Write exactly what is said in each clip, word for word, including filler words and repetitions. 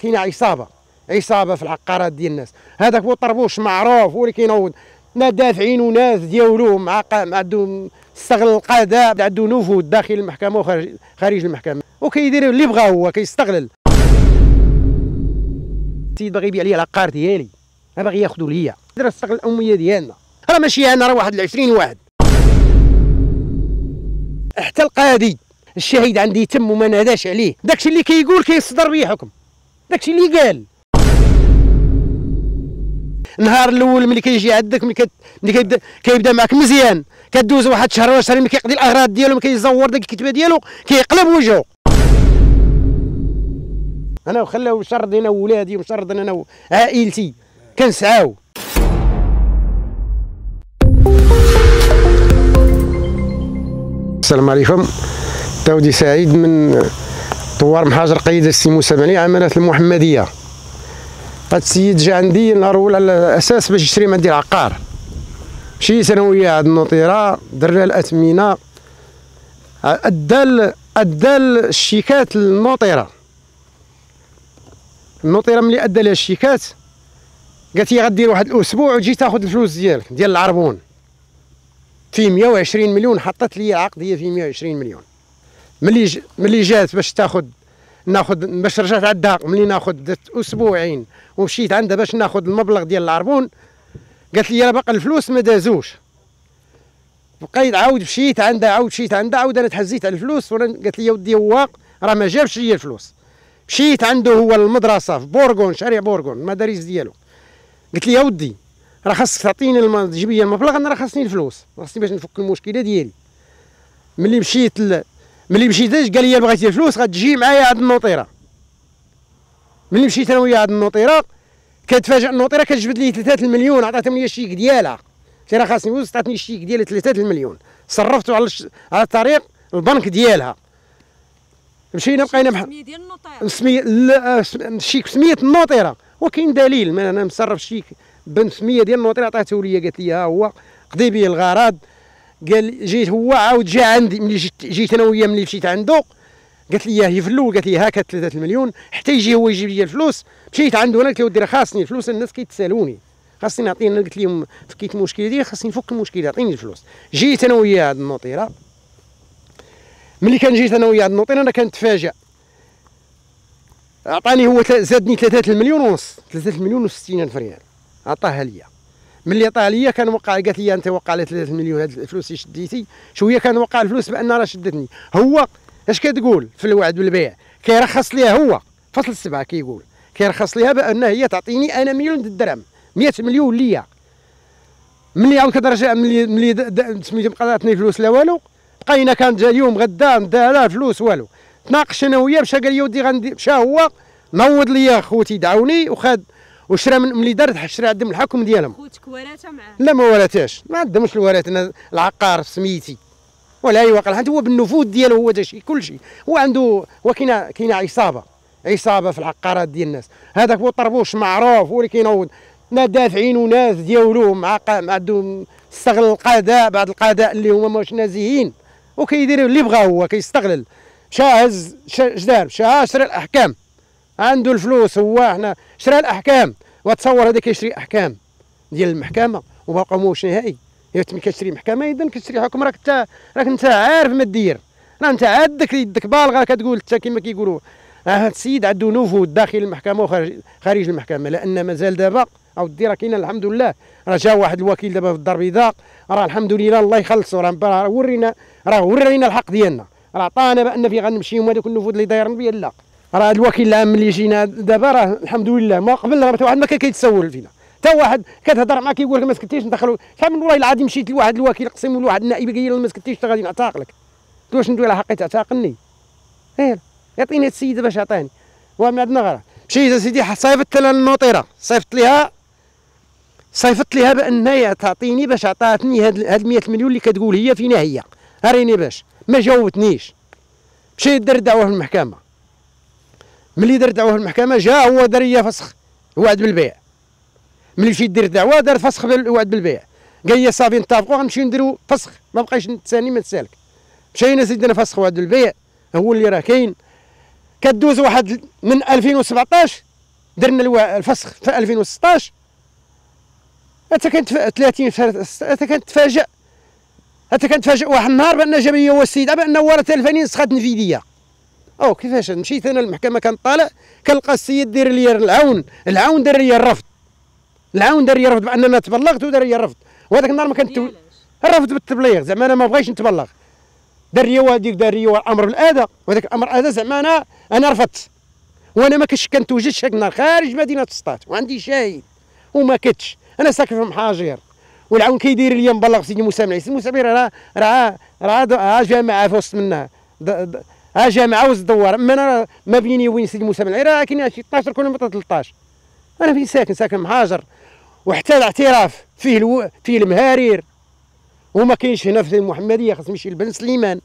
كاينه عصابه عصابه في العقارات ديال الناس. هذاك هو طربوش معروف هو اللي كينوض ناس دافعين وناس ديالو مع عندهم استغل القضاء، عنده نفوذ داخل المحكمه وخارج خارج المحكمه وكيدير اللي بغا، هو كيستغلل. السيد باغي يبيع لي العقار ديالي، ما باغي ياخذوا ليا، دابا استغل الاميه ديالنا، راه ماشي انا، راه واحد عشرين واحد. حتى القاضي الشهيد عندي يتم وما ناداش عليه، داكشي اللي كيقول كيصدر به حكم، داكشي اللي قال. النهار الاول ملي كيجي عندك ملي كيبدا كيبدا معك مزيان، كدوز واحد شهر ولا شهرين ملي كيقضي الاغراض ديالو، ملي كيزور ديك الكتبه ديالو كيقلب وجهه. انا وخلاو مشرد انا وولادي ومشرد انا وعائلتي كنسعاو. السلام عليكم. داودي سعيد من دوار محاجر قيد السي موسى بني عملات المحمديه. هاد السيد جا عندي نهار اول على اساس باش يشري عندي العقار. مشيت انا وياه عند النوطيره، درنا الاثمنه، ادى ادى الشيكات للنوطيره. النوطيره ملي ادى لها الشيكات قالت لي غدير واحد الاسبوع وتجي تاخذ الفلوس ديالك ديال العربون في مية وعشرين مليون. حطت لي عقد هي في مية وعشرين مليون. ملي ج... ملي جات باش تاخذ ناخذ باش رجعت عندها، ملي ناخذ اسبوعين ومشيت عندها باش ناخذ المبلغ ديال العربون، قالت لي راه باقي الفلوس ما دازوش. بقيت عاود مشيت عندها عاود مشيت عندها عاود انا تحزيت على الفلوس، قالت لي يا ودي هو راه ما جابش لي الفلوس. مشيت عنده هو المدرسه في بورغون، شارع بورغون المدارس ديالو، قلت لي يا ودي راه خاصك تعطيني الم... تجيب لي المبلغ، انا راه خاصني الفلوس، خاصني باش نفك المشكله ديالي. ملي مشيت ل... ملي مشيت قال لي بغيتي الفلوس غتجي معايا عند النوطيره. ملي مشيت انا وياه عند النوطيره كتفاجئ النوطيره كتجبد لي ثلاثة المليون، عطاتهم لي الشيك ديالها، قلت لها خاصني فلوس، عطاتني الشيك ديال ثلاثة المليون، صرفته على الش... على طريق البنك ديالها. مشينا بقينا بحال السميه ديال النوطيره، السميه الشيك بسميه النوطيره، وكاين دليل ما انا مصرف الشيك بسميه ديال النوطيره، عطاته ليا قالت لي ها هو قضي به الغرض. قال جيت هو عاود جا عندي، ملي جيت, جيت انا وياه ملي مشيت عنده قالت لي هي في الاول قالت لي هاكا ثلاثة المليون حتى يجي هو يجيب لي الفلوس. مشيت عنده انا قلت له ودي خاصني الفلوس، الناس كيتسالوني خاصني نعطينا، قلت لهم فكيت المشكله ديالي خاصني نفك المشكله، عطيني الفلوس. جيت انا وياه عند النوطيره، ملي كان جيت انا وياه عند النوطيره انا كنتفاجئ، عطاني هو زادني ثلاثة المليون ونص، ثلاثة المليون وستين الف ريال عطاها ليا. ملي عطاها ليا كان وقع، قالت لي انت وقع على ثلاثة مليون هاد الفلوس اللي شديتي شويه، كان وقع الفلوس بان راه شدتني. هو اش كتقول في الوعد بالبيع؟ كيرخص ليها هو فصل السبعه، كيقول كيرخص ليها بان هي تعطيني انا مليون درهم، مية مليون ليا. ملي عاود كترجع ملي ملي سميتو بقى عطني الفلوس لا والو، بقينا كان جا اليوم غدا دا لا فلوس والو. تناقش انا وياه، مشى قال لي ودي غندير، مشى هو نوض ليا خوتي دعوني وخاد وشرا من ملي دار شرا عندهم الحكم ديالهم. خوتك ورثه معاه؟ لا ما ورثاش، ما عندهمش الوراث، انا العقار سميتي ولا اي واقع، حتى هو بالنفوذ ديالو هو داك كل شيء، هو عنده وكاينه كاينه عصابه عصابه في العقارات ديال الناس. هذاك هو طربوش معروف هو اللي كينوض ناس دافعين وناس ديالو مع عندهم استغل القضاء، بعض القضاء اللي هما ماهوش نازيين وكيدير اللي بغا، هو كيستغلل. مشى هز اش دار؟ مشى شرا الاحكام، عنده الفلوس هو، حنا شرا الاحكام. وتصور هذا كيشري احكام ديال المحكمه وباقا موش نهائي. يا ملي كتشري محكمه اذا كتشري حكم، راك انت راك انت عارف ما دير، راه انت عندك يدك بالغه كتقول انت كما كيقولوا. هذا السيد عنده نفوذ داخل المحكمه وخارج خارج المحكمه، لان مازال دابا او دي راه كاينه الحمد لله. راه جا واحد الوكيل دابا في الدار البيضاء، راه الحمد لله الله يخلصوا، راه ورينا راه ورينا الحق ديالنا، راه عطانا بان في غنمشيو هذوك النفوذ اللي دايرين بيه. لا راه الوكيل العام ملي جينا دابا راه الحمد لله، ما قبل راه حتى واحد ما كان كيتسول فينا، حتى واحد كتهضر معاه كيقول لك ما سكتيش ندخلوا. شحال من والله العظيم مشيت لواحد الوكيل قسم لواحد النائب قال لي ما سكتيش غادي نعتاقلك. قلت واش ندوي على حقي تعتاقلني؟ ايه يعطيني هاد السيده باش عطاني وما عندنا غير. مشيت اسيدي صيفطت لها النوطيره، صيفط ليها صيفط ليها بان هي تعطيني باش عطاتني هاد هاد مية مليون اللي كتقول هي فينا هي، هاريني باش ما جاوبتنيش. مشيت درت دعوه في المحكمه، ملي درت دعوه في المحكمه جا هو دار لي فسخ وعد بالبيع. ملي مشيت درت دعوه دار فسخ وعد بالبيع، قال لي صافي نتفقوا غنمشيو نديروا فسخ، ما بقايش نتساني ما تسالك. مشينا زيدنا فسخ وعد بالبيع هو اللي راه كاين. كدوز واحد من ألفين وسبعطاش درنا الفسخ في ألفين وستطاش، حتى كنت ثلاثين حتى كنتفاجئ حتى كنتفاجئ واحد النهار بان جاب لي هو السيد بان ورا تلفاني نسخه نفيديا. او كيفاش مشيت انا للمحكمه كنطالع كنلقى السيد داير لي العون، العون دار لي الرفض، العون دار لي الرفض باننا تبلغت ودار لي الرفض، وهذاك النهار ما كنت الرفض بالتبليغ زعما انا ما بغيتش نتبلغ، دار لي هذيك دار لي الامر بالاداء، وهذاك الامر هذا زعما انا انا رفضت، وانا ما كنتش كنتوجدش هذاك النهار خارج مدينه سطات وعندي شاهد وما كنتش، انا ساكن في محاجر والعون كيدير لي مبلغ سيدي موسى بن عيسى، موسى بن راه راه راه جامعه في وسط منها، ها جامعه وسط الدوار، اما انا ما بيني وبين سيدي موسى بن عيسى راه كاين شي اثناش كيلومتر ثلاثطاش، انا فين ساكن ساكن محاجر، وحتى الاعتراف فيه الو... فيه المهارير وما كاينش هنا في المحمديه، خاص نمشي لبن سليمان.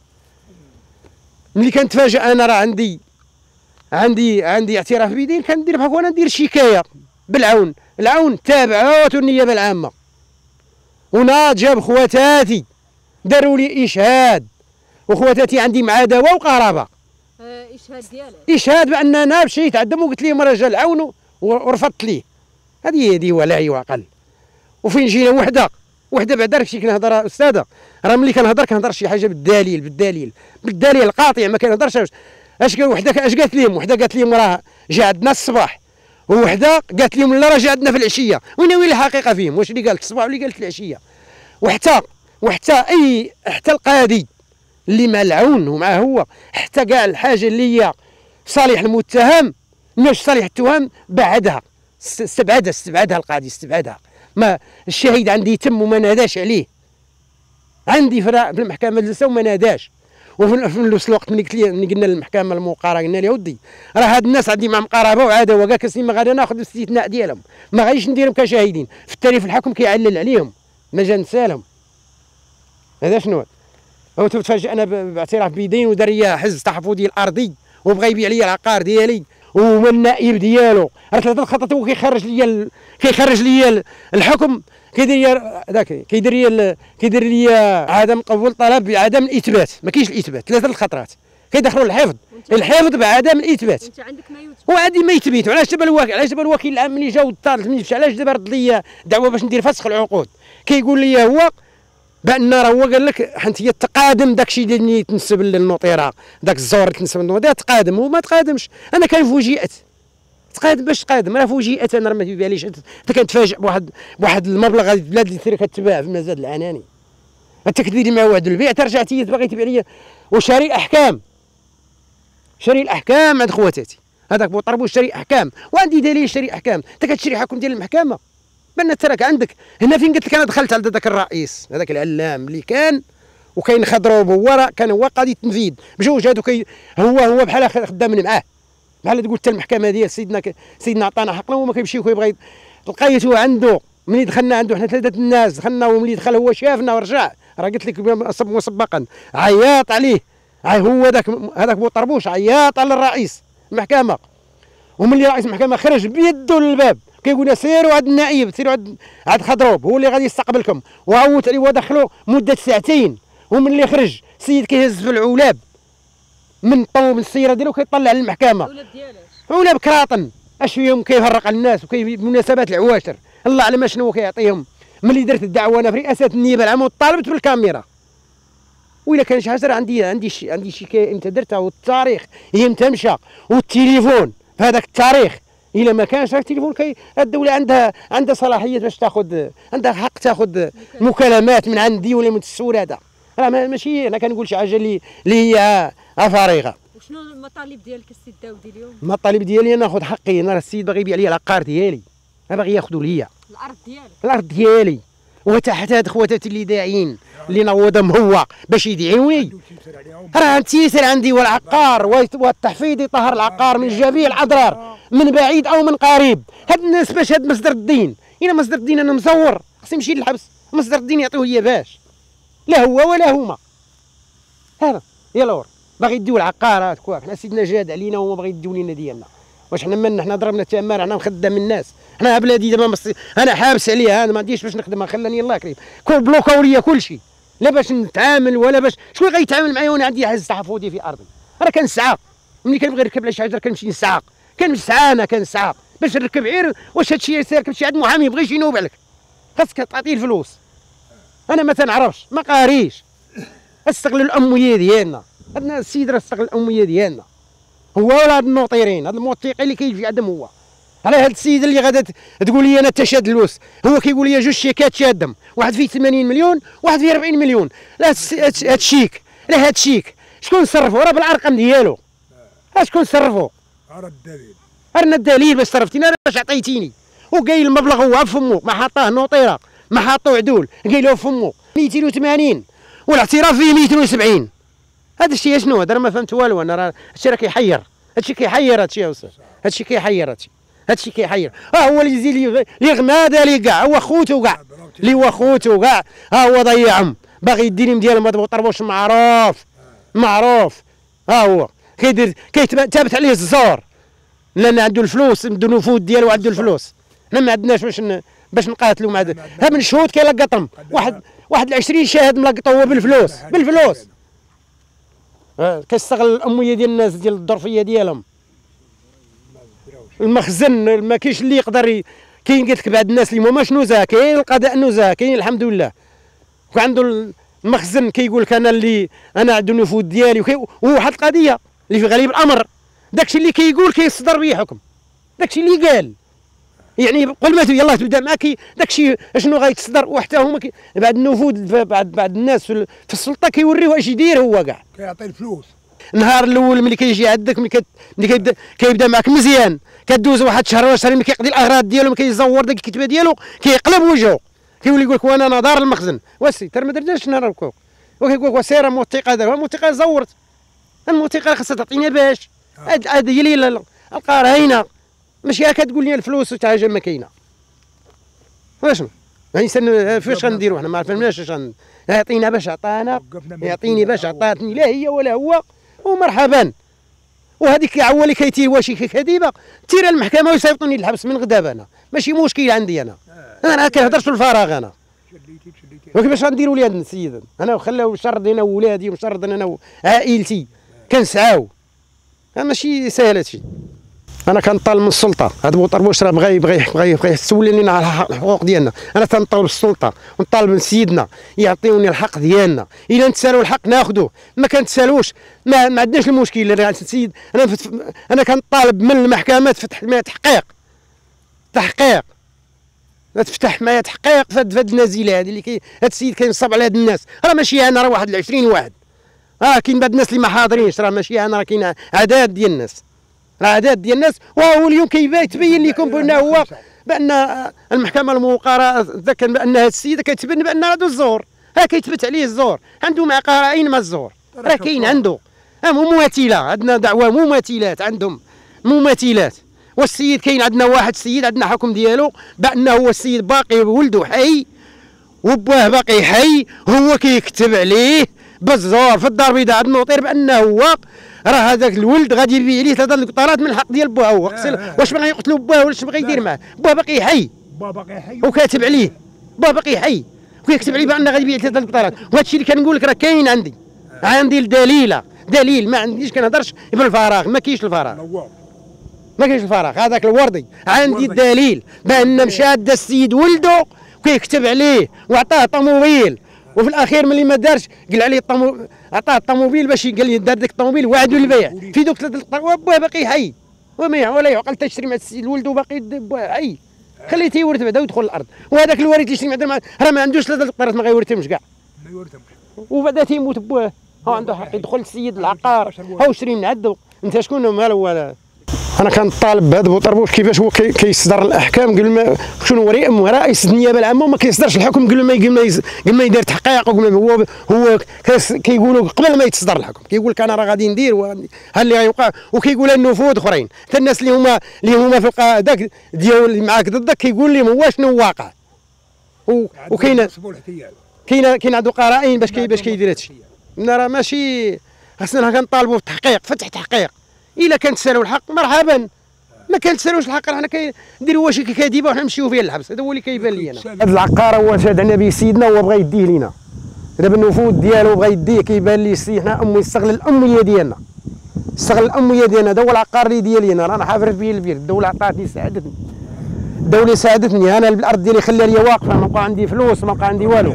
ملي كنتفاجئ انا راه عندي عندي عندي اعتراف بيدين، كندير بحال وانا ندير شكايه بالعون، العون تابعات النيابه العامه، وناض جاب خواتاتي داروا لي اشهاد، وخواتاتي عندي مع دواء وقرابه. اه اشهاد ديالك؟ اشهاد بان انا مشيت عندهم وقلت لهم راه جا العون ورفضت ليه، هذه هذه ولاعي وعقل. وفين جينا وحده وحده بعدا داكشي كنهضر استاذه، راه ملي كنهضر كنهضر شي حاجه بالدليل بالدليل بالدليل القاطع، ما كنهضرش اش قال وحده اش قالت لهم، وحده قالت لهم راه جا عندنا الصباح، وحده قالت لهم لا راه جا عندنا في العشيه، وين وين الحقيقه فيهم، واش اللي قالت الصباح واللي قالت العشيه؟ وحتى وحتى اي حتى القاضي اللي مع العون ومعه هو، حتى كاع الحاجه اللي هي صالح المتهم مش صالح التهم بعدها، استبعدها استبعدها القاضي استبعدها، ما الشهيد عندي يتم وما ناداش عليه، عندي في المحكمه الجلسه وما ناداش. وفي نفس الوقت ملي قلت لي ملي قلنا للمحكمه الموقره قلنا لها ودي راه هاد الناس عندي معهم قرابه وعداوه كاع كاسين، ما غادي ناخذ الاستثناء ديالهم، ما غاديش نديرهم كشاهدين، في التاريخ الحكم كيعلل عليهم ما جا نسالهم. هذا شنو هو؟ تفاجئنا باعتراف بيدين ودار لي حز تحفظي الارضي وبغى يبيع لي العقار ديالي، ومن النائب ديالو راه ثلاثه الخطط هو كيخرج لي كيخرج لي الحكم، كيدير لي ذاك كيدير لي كيدير لي عدم قبول طلب بعدم الاثبات، ما كاينش الاثبات ثلاثه الخطرات كيدخلوا الحفظ الحفظ بعدم الاثبات. انت عندك ما يثبت وعندي ما يثبت، علاش دابا الوكيل علاش دابا الوكيل العام ملي جا وطالت ملي مشى علاش دابا رد لي دعوه باش ندير فسخ العقود، كيقول لي هو بان راه هو قال لك حنت هي تقادم داكشي اللي تنسب للنوطيره، داك الزور اللي تنسب للنوطيره تقادم وما تقادمش، انا كنفوجئت تقادم باش تقادم، راه فوجئت انا راه ما تيباليش، انت كنتفاجئ بواحد بواحد المبلغ هذه البلاد اللي كتباع في المزاد العناني، انت كديري مع وعد البيع ترجع هي باغي تبيع لي، وشاري احكام شاري الاحكام عند خواتاتي، هذاك بوطربوش شاري احكام، وعندي دليل شاري احكام، انت كتشري حكم ديال المحكمه بان تراك عندك هنا. فين قلت لك انا دخلت عند ذاك الرئيس هذاك العلام اللي كان وكاين خضروب، هو كان هو قاضي التنفيذ بجوج هادو كي هو هو بحال خدامين معاه، بحال تقول حتى المحكمه ديال سيدنا سيدنا عطانا حقنا وما كيمشي كيبغي. لقيتو عنده ملي دخلنا عنده حنا ثلاثه الناس دخلنا، وملي دخل هو شافنا ورجع، راه قلت لك مسبقا عياط عليه، هو ذاك هذاك بوطربوش عياط على الرئيس المحكمه، وملي رئيس المحكمه خرج بيدو للباب كيقول سيروا عند النائب سيروا عند عند خضروب هو اللي غادي يستقبلكم، وعوت عليه ودخلوا مده ساعتين، وملي خرج السيد كيهز في العولاب من طوب السياره ديالو كيطلع للمحكمه. العولاب ديالاش؟ عولاب كراطن اش فيهم كيفرق على الناس وبمناسبات العواشر الله اعلم شنو كيعطيهم. ملي درت الدعوه انا في رئاسه النيابه العامه وطالبت بالكاميرا، وإلا كان شي حاجه عندي عندي شي عندي شي امتى درتها، والتاريخ امتى مشى، والتليفون في هذاك التاريخ الا ما كانش هذاك التليفون كي الدوله عندها عندها صلاحيه باش تاخذ، عندها حق تاخذ مكالمات من عندي ولا من السول. هذا راه ماشي انا كنقول شي حاجه اللي اللي هي فارغه. وشنو المطالب ديالك السي داودي اليوم؟ المطالب ديالي ناخذ حقي، انا السيد باغي يبيع لي العقار ديالي، انا باغي ياخذوا ليا الارض ديالك الارض ديالي، وتحت هاد خواتاتي اللي داعيين اللي نوضهم هو باش يدعيوني، راه تيسر عندي والعقار والتحفيظ يطهر العقار من جميع الاضرار من بعيد او من قريب. هاد الناس باش هاد مصدر الدين، الا مصدر الدين انا مصور خصني نمشي للحبس، مصدر الدين يعطيوه ليا باش لا هو ولا هما. هذا يا لور باغي يديو العقارات كوا حنا سيدنا جاد علينا وما باغي يديو لينا ديالنا، واش حنا من حنا ضربنا تمار حنا مخدم الناس، حنا بلادي دابا مصري انا حابس عليها انا ما عنديش باش نخدمها، خلاني الله كريم كل بلوكاو ليا كلشي، لا باش نتعامل ولا باش شكون غيتعامل معايا وانا عندي حز تحفظي في ارضي. انا كنسعى ملي كنبغي نركب على شي حاجه كنمشي نسعى كنسعى انا كنسعى باش نركب عير. واش هادشي يركب شي عند محامي يبغيش ينوب عليك، خاصك تعطيه الفلوس. انا ما تنعرفش ما قاريش، استغل الاميه ديالنا. هاد السيد راه استغل الاميه ديالنا هو ولا هاد النوطيرين، هاد الموثقين اللي كيجي عندهم هو. على هاد السيد اللي غادا تقول لي انا تشاد الفلوس، هو كيقول لي جوج شيكات شادهم، واحد فيه ثمانين مليون واحد فيه أربعين مليون. لا هاد الشيك لا هاد الشيك شكون صرفو؟ راه بالارقام ديالو. ها شكون صرفو؟ راه الدليل، راه الدليل باش صرفتيني انا باش عطيتيني. وقايل المبلغ هو فمو، ما حطاه نوطيره ما حطو عدول، قايلو فمو مئتين وثمانين والاعتراف فيه مئتين وسبعين. هذا الشيء اشنو؟ هذا راه ما فهمت والو انا. راه هادشي راه كيحير، هادشي كيحير هادشي يا استاذ، هادشي كيحير هادشي هادشي كيحير. ها هو اللي يزيد لي غماده لي كاع، هو خوتو كاع اللي هو خوتو كاع، ها هو ضيعهم باغي يديني ديالهم. هذا طربوش معروف معروف، ها هو كيدير كيتثبت عليه الزور لان عنده الفلوس، عنده النفوذ ديالو عنده الفلوس. حنا ما عندناش باش ن... باش نقاتلوا مع ها من شهود كيلقطهم. واحد واحد عشرين شاهد ملقط هو بالفلوس بالفلوس. ها كيستغل الاميه ديال الناس ديال الظرفيه ديالهم. المخزن ما كاينش اللي يقدر ي... كاين قلت لك بعض الناس اللي هما شنوزه، كاين القضاء النزهه كاين الحمد لله، وعنده المخزن كيقول لك انا اللي انا عنده النفوذ ديالي. وكي... وواحد القضيه اللي في غالب الامر داكشي اللي كيقول كيصدر به حكم، داكشي اللي قال يعني قبل ما يلاه تبدا معاك داكشي اشنو غيتصدر. وحتى هما كي... بعد النفوذ بعد بعد الناس في السلطه كيوريوه اش يدير هو كاع، كيعطي الفلوس. النهار الاول ملي كيجي عندك ملي كيبدا كيبدا معاك مزيان، كدوز واحد شهر ولا شهرين ملي كيقضي الاغراض ديالو، ملي كيزور ديك الكتبه ديالو كيقلب وجهه، كيولي يقول لك وانا نظار المخزن. واسي ترى ما درناش حنا ركوك، وكيقول لك سير موثقه دار الموثقه زورت. الموثقه خاصها تعطينا باش هذه هي اللي القراينه، ماشي هكا تقول لي الفلوس وتا حاجه ما كاينه. واش يعني سن فاش غنديروا حنا ما عرفناش اش غن يعطينا باش عطانا، يعطيني باش عطاتني لا هي ولا هو ومرحبا. وهذيك هو اللي كيتير واش كذيبه تير المحكمه ويصيفطوني للحبس من غدا. انا ماشي مشكل عندي، انا انا كنهضرش في الفراغ. انا وكيفاش غنديروا لي هذا السيد؟ انا وخلاو شرد انا وولادي وشرد انا وعائلتي كنسعاو، ماشي ساهل هادشي. انا كنطالب من السلطه، هذا بوطربوش راه بغى يبغى يبغى يبغى يسول لنا على الحقوق ديالنا. انا تنطالب السلطه ونطالب من سيدنا يعطيوني الحق ديالنا. الا نتسالوا الحق ناخذوه، ما كنتسالوش ما, ما عندناش المشكل. السيد انا فت... انا كنطالب من المحكمه تفتح معايا تحقيق تحقيق تفتح معايا تحقيق في هاد النازله هذه اللي كي هاد السيد كينصب على هاد الناس. راه ماشي انا، راه واحد عشرين واحد، اه كاين بعض الناس اللي ما حاضرينش، راه ماشي انا، راه كاين عدد ديال الناس، راه عدد ديال الناس. وهو اليوم كيبين لكم بان هو بان المحكمه الموقره تذكر بان هذا السيد كيتبان بان هذا الزور، ها كيثبت عليه الزور، عنده مع قرائن ما الزور راه كاين عنده. ها مماثله، عندنا دعوه مماثلات عندهم مماثلات. والسيد كاين عندنا واحد السيد عندنا حكم ديالو بانه هو السيد باقي ولده حي وباه باقي حي، هو كيكتب عليه بالزور في الدار البيضاء عند النوطير بانه هو راه هذاك الولد غادي يبيع ليه ثلاثه القطارات من الحق ديال باه. هو واش بغى يقتلوا باه ولا اش بغى يدير معاه؟ باه باقي حي، باه باقي حي وكاتب عليه باه باقي حي وكيكتب عليه بانه غادي يبيع ثلاثه القطارات. وهذا الشيء اللي كنقول لك راه كاين عندي عندي الدليله دليل، ما عنديش كنهضرش بالفراغ، ما كاينش الفراغ ما كاينش الفراغ. هذاك الوردي عندي الدليل بان مشى دا السيد ولده وكيكتب عليه وعطاه طوموبيل، وفي الاخير ملي ما دارش قال عليه الطمو... عطاه الطوموبيل باش قال لي دار ديك الطوموبيل وعدوا البيع في دوك ثلاث القطارات. باه باقي حي وما ولا يعقل تشري مع السيد ولده باقي باه حي، خليتيه يورث بعدا ويدخل الارض. وهذاك الوارث اللي يشري مع راه ما عندوش ثلاث القطارات ما غيورثهمش كاع، ما يورثهمش وبعدا تيموت باه. ها عنده حق يدخل السيد العقار ها وشري من عنده. انت شكون مالو ولا؟ انا كنطالب بهذا بوطربوش كيفاش هو كيصدر الاحكام قبل ما شنو ولي ام رئيس النيابه العامه وما كيصدرش الحكم قبل ما قبل ما قبل ما يدير تحقيق. وقبل ما هو هو كيقولوا قبل ما يتصدر الحكم كيقول لك انا راه غادي ندير ها اللي غيوقع، وكيقول النفوذ اخرين حتى الناس اللي هما اللي هما في داك ديال اللي معاك ضدك كيقول لهم هو شنو واقع. وكاين كاين كاين عنده قرائن باش كي باش كيدير هادشي. راه ماشي خاصنا كنطالبوا بالتحقيق، فتح تحقيق. الا كان تسالوا الحق مرحبا، ما كان تسالوش الحق حنا كنديروا شي كذبه وحنا نمشيو فيها للحبس. هذا هو اللي كيبان لي انا. هذا العقار هو شاد على به سيدنا هو بغى يديه لينا دابا النفوذ ديالو بغى يديه. كيبان لي السي حنا امي يستغل الاميه ديالنا، استغل الاميه ديالنا. هذا هو العقار اللي ديالي انا، رانا حافرت به البير. الدوله عطاتني ساعدتني، الدوله ساعدتني. انا الارض ديالي خليها لي واقفه، ما بقى عندي فلوس، ما بقى عندي والو.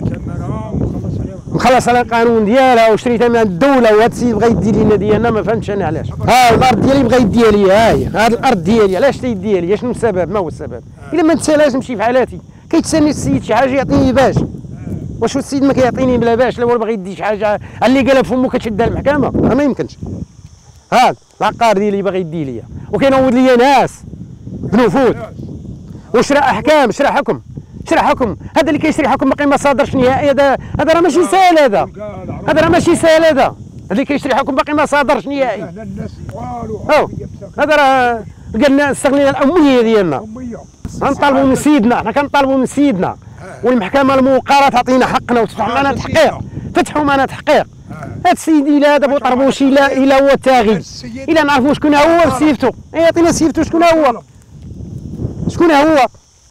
مخلص على القانون ديالها وشريتها من الدوله، وهذا السيد بغى يدي لينا ديالنا، ما فهمتش انا علاش. ها الارض ديالي بغى يديها لي، ها هي هذه الارض ديالي، علاش تيديها لي؟ شنو السبب؟ ما هو السبب؟ الا ما نتسالاش نمشي في حالاتي. كيتسالني السيد شي حاجه يعطيني باش، واش السيد ما كيعطيني بلا باش؟ لا هو باغي يدي شي حاجه اللي قالها فمو كتشدها المحكمه، راه ما يمكنش. هذا العقار ديالي باغي يدي ليا، وكينوض ليا ناس بنفوذ وشرا احكام، شرا حكم، شرا حكم. هذا اللي كيشري حكم باقي ما صادرش نهائي. هذا هذا راه ماشي ساهل، هذا هذا راه ماشي ساهل. هذا هذا اللي كيشري حكم باقي ما صادرش نهائي. هاو هذا راه قالنا استغلينا الاميه ديالنا. غنطالبوا من سيدنا، حنا كنطالبوا من سيدنا والمحكمه الموقره تعطينا حقنا وتفتح معنا تحقيق، فتحوا معنا تحقيق. هذا السيد الا دابا طربوشي الا الا هو التاغي، الا نعرفوا شكون هو بسيفتو، يعطينا سيفتو شكون هو، شكون هو.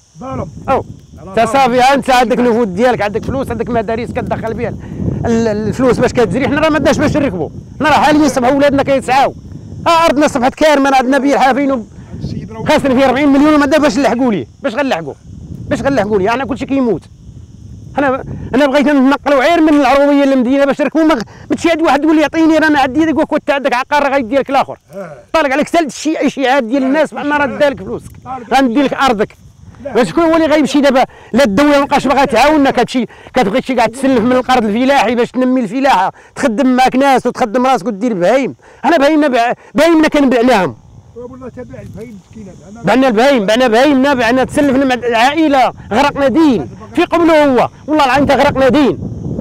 او انت صافي، انت عندك النفوذ ديالك، عندك فلوس، عندك مدارس كتدخل بها الفلوس باش كتجري. حنا راه ما عندناش باش نركبوا، حنا راه حاليا صبحوا ولادنا كيتسعاو. ها ارضنا صبحت كارمه، عندنا بير حافين خاسرين فيه أربعين مليون وما عندنا باش نلحقوا ليه. باش غنلحقوا؟ باش غنلحقوا ليه؟ انا كلشي كيموت. انا انا بغيت ننقلوا غير من العروبيه للمدينه باش نركبوا. ما تمشي عند واحد تقول لي عطيني رانا عندي هذاك، وكنت عندك عقار راه غيدي لك الاخر. طالق عليك سالت شي اشاعات ديال الناس بان راه دالك فلوسك، غندي لك ارضك. شكون هو اللي غيمشي دابا؟ لا الدوله ما بقاش باغا تعاوننا، كتمشي كتبغي تمشي كاع تسلف من القرض الفلاحي باش تنمي الفلاحه، تخدم معاك ناس وتخدم راسك ودير بهايم. حنا بهايمنا بهايمنا كنبعناهم، والله تبع البهايم مسكينه، بعنا البهايم، بعنا بهايمنا، بعنا تسلفنا مع العائله، غرقنا دين في قبله هو. والله العظيم غرقنا دين.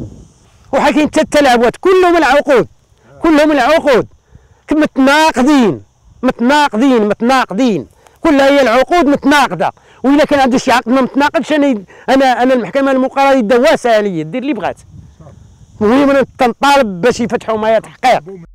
وحاكين حتى التلاعبات كلهم العقود، كلهم العقود متناقضين متناقضين متناقضين. كلها هي العقود متناقضه. وإلا كان عنده شي عقد ما متناقضش، انا انا انا المحكمه المقرره يدها واسعه عليا، دير اللي بغات. المهم انا تنطالب باش يفتحوا معايا تحقيق.